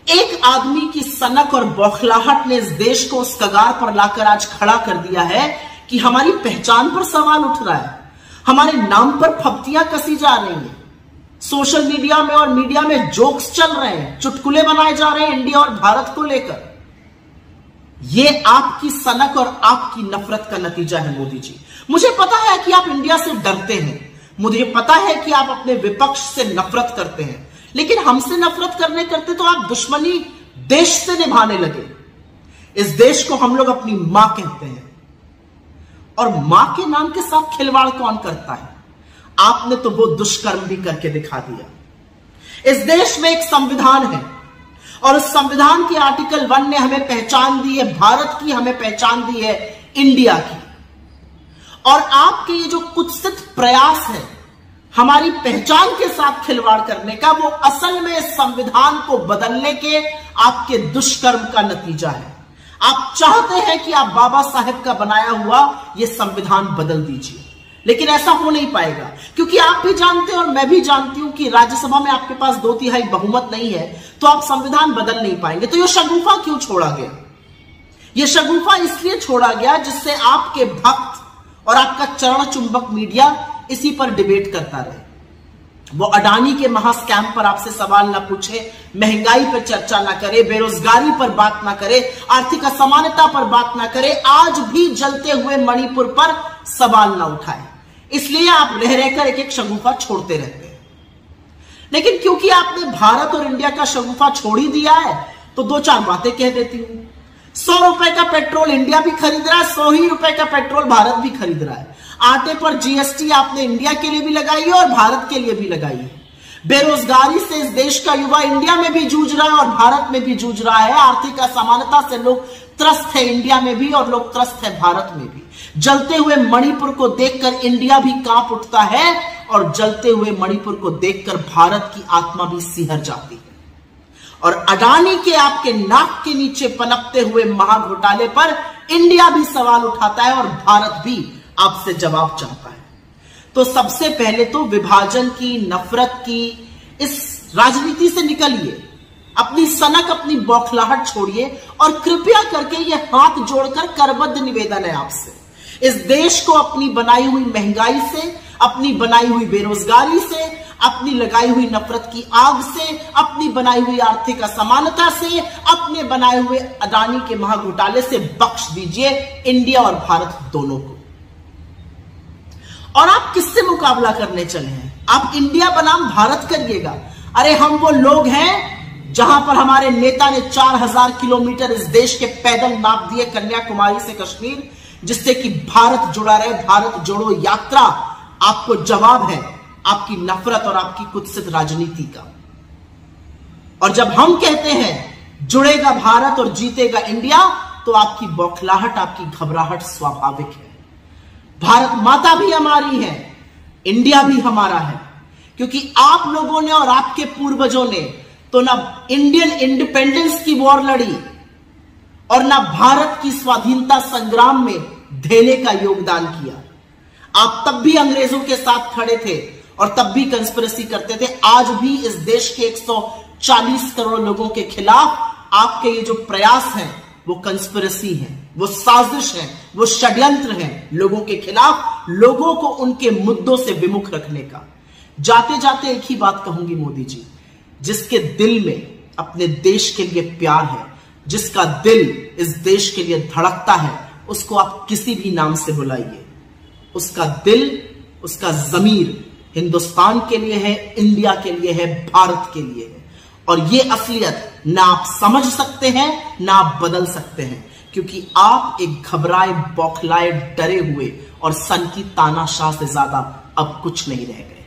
एक आदमी की सनक और बौखलाहट ने इस देश को उस कगार पर लाकर आज खड़ा कर दिया है कि हमारी पहचान पर सवाल उठ रहा है, हमारे नाम पर फप्तियां कसी जा रही हैं, सोशल मीडिया में और मीडिया में जोक्स चल रहे हैं, चुटकुले बनाए जा रहे हैं इंडिया और भारत को लेकर। यह आपकी सनक और आपकी नफरत का नतीजा है मोदी जी। मुझे पता है कि आप इंडिया से डरते हैं, मुझे पता है कि आप अपने विपक्ष से नफरत करते हैं, लेकिन हमसे नफरत करते तो आप दुश्मनी देश से निभाने लगे। इस देश को हम लोग अपनी मां कहते हैं और मां के नाम के साथ खिलवाड़ कौन करता है? आपने तो वो दुष्कर्म भी करके दिखा दिया। इस देश में एक संविधान है और उस संविधान के आर्टिकल 1 ने हमें पहचान दी है भारत की, हमें पहचान दी है इंडिया की। और आपके ये जो कुत्सित प्रयास है हमारी पहचान के साथ खिलवाड़ करने का, वो असल में इस संविधान को बदलने के आपके दुष्कर्म का नतीजा है। आप चाहते हैं कि आप बाबा साहेब का बनाया हुआ ये संविधान बदल दीजिए, लेकिन ऐसा हो नहीं पाएगा, क्योंकि आप भी जानते हैं और मैं भी जानती हूं कि राज्यसभा में आपके पास 2/3 बहुमत नहीं है, तो आप संविधान बदल नहीं पाएंगे। तो ये शगुफा क्यों छोड़ा गया? ये शगुफा इसलिए छोड़ा गया जिससे आपके भक्त और आपका चरण चुंबक मीडिया इसी पर डिबेट करता रहे। वो अडानी के महास्कैम पर आपसे सवाल ना पूछे, महंगाई पर चर्चा ना करे, बेरोजगारी पर बात ना करे, आर्थिक असमानता पर बात ना करे, आज भी जलते हुए मणिपुर पर सवाल ना उठाए। इसलिए आप रह रहकर एक एक शगुफा छोड़ते रहते हैं। लेकिन क्योंकि आपने भारत और इंडिया का शगुफा छोड़ ही दिया है, तो 2-4 बातें कह देती हूं। 100 रुपए का पेट्रोल इंडिया भी खरीद रहा है, 100 ही रुपए का पेट्रोल भारत भी खरीद रहा है। आटे पर जीएसटी आपने इंडिया के लिए भी लगाई है और भारत के लिए भी लगाई है। बेरोजगारी से इस देश का युवा इंडिया में भी जूझ रहा है और भारत में भी जूझ रहा है। आर्थिक असमानता से लोग त्रस्त है इंडिया में भी और लोग त्रस्त है भारत में भी। जलते हुए मणिपुर को देखकर इंडिया भी कांप उठता है और जलते हुए मणिपुर को देखकर भारत की आत्मा भी सिहर जाती है। और अडानी के आपके नाक के नीचे पनपते हुए महाघोटाले पर इंडिया भी सवाल उठाता है और भारत भी आपसे जवाब चाहता है। तो सबसे पहले तो विभाजन की, नफरत की इस राजनीति से निकलिए, अपनी सनक, अपनी बौखलाहट छोड़िए और कृपया करके यह हाथ जोड़कर करबद्ध निवेदन है आपसे, इस देश को अपनी बनाई हुई महंगाई से, अपनी बनाई हुई बेरोजगारी से, अपनी लगाई हुई नफरत की आग से, अपनी बनाई हुई आर्थिक असमानता से, अपने बनाए हुए अडानी के महाघोटाले से बख्श दीजिए इंडिया और भारत दोनों को। और आप किससे मुकाबला करने चले हैं? आप इंडिया बनाम भारत करिएगा। अरे हम वो लोग हैं जहां पर हमारे नेता ने 4000 किलोमीटर इस देश के पैदल नाप दिए कन्याकुमारी से कश्मीर, जिससे कि भारत जुड़ा रहे। भारत जोड़ो यात्रा आपको जवाब है आपकी नफरत और आपकी कुत्सित राजनीति का। और जब हम कहते हैं जुड़ेगा भारत और जीतेगा इंडिया, तो आपकी बौखलाहट, आपकी घबराहट स्वाभाविक है। भारत माता भी हमारी है, इंडिया भी हमारा है, क्योंकि आप लोगों ने और आपके पूर्वजों ने तो ना इंडियन इंडिपेंडेंस की वॉर लड़ी और ना भारत की स्वाधीनता संग्राम में धेले का योगदान किया। आप तब भी अंग्रेजों के साथ खड़े थे और तब भी कंस्पिरेसी करते थे। आज भी इस देश के 140 करोड़ लोगों के खिलाफ आपके ये जो प्रयास हैं वो कंस्पिरेसी है, वो साजिश है, वो षड्यंत्र है लोगों के खिलाफ, लोगों को उनके मुद्दों से विमुख रखने का। जाते जाते एक ही बात कहूंगी मोदी जी, जिसके दिल में अपने देश के लिए प्यार है, जिसका दिल इस देश के लिए धड़कता है, उसको आप किसी भी नाम से बुलाइए, उसका दिल, उसका जमीर हिंदुस्तान के लिए है, इंडिया के लिए है, भारत के लिए है। और ये असलियत ना आप समझ सकते हैं ना आप बदल सकते हैं, क्योंकि आप एक घबराए, बौखलाए, डरे हुए और सन की तानाशाह से ज्यादा अब कुछ नहीं रह गए।